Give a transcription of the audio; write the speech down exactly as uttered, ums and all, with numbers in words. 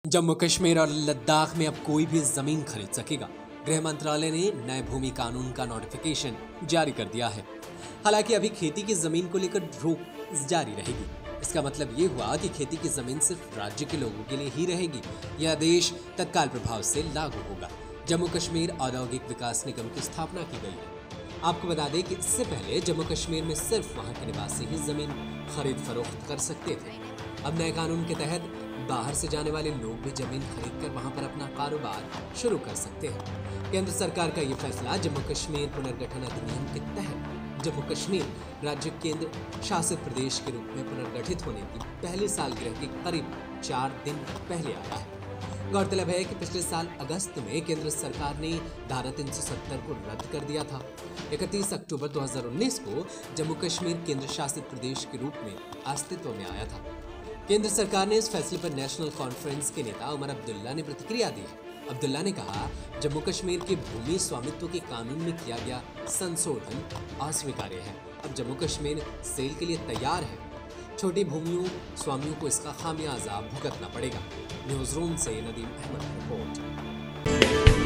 जम्मू कश्मीर और लद्दाख में अब कोई भी जमीन खरीद सकेगा। गृह मंत्रालय ने नए भूमि कानून का नोटिफिकेशन जारी कर दिया है। हालांकि अभी खेती की जमीन को लेकर रोक जारी रहेगी। इसका मतलब ये हुआ कि खेती की जमीन सिर्फ राज्य के लोगों के लिए ही रहेगी। यह आदेश तत्काल प्रभाव से लागू होगा। जम्मू कश्मीर औद्योगिक विकास निगम की स्थापना की गई है। आपको बता दें कि इससे पहले जम्मू कश्मीर में सिर्फ वहां के निवासी ही जमीन खरीद फरोख्त कर सकते थे। अब नए कानून के तहत बाहर से जाने वाले लोग भी जमीन खरीदकर वहां पर अपना कारोबार शुरू कर सकते हैं। केंद्र सरकार का ये फैसला जम्मू कश्मीर पुनर्गठन अधिनियम के तहत जम्मू कश्मीर राज्य केंद्र शासित प्रदेश के रूप में पुनर्गठित होने की पहली सालगिरह के करीब चार दिन पहले आया है। गौरतलब है कि पिछले साल अगस्त में केंद्र सरकार ने धारा तीन सौ सत्तर को रद्द कर दिया था। इकतीस अक्टूबर दो हज़ार उन्नीस को जम्मू कश्मीर केंद्र शासित प्रदेश के रूप में अस्तित्व में आया था। केंद्र सरकार ने इस फैसले पर नेशनल कॉन्फ्रेंस के नेता उमर अब्दुल्ला ने प्रतिक्रिया दी है। अब्दुल्ला ने कहा, जम्मू कश्मीर के भूमि स्वामित्व के कानून में किया गया संशोधन अस्वीकार्य है। अब जम्मू कश्मीर सेल के लिए तैयार है। छोटी भूमियों स्वामियों को इसका खामियाजा भुगतना पड़ेगा। न्यूज रूम से नदीम अहमद की रिपोर्ट।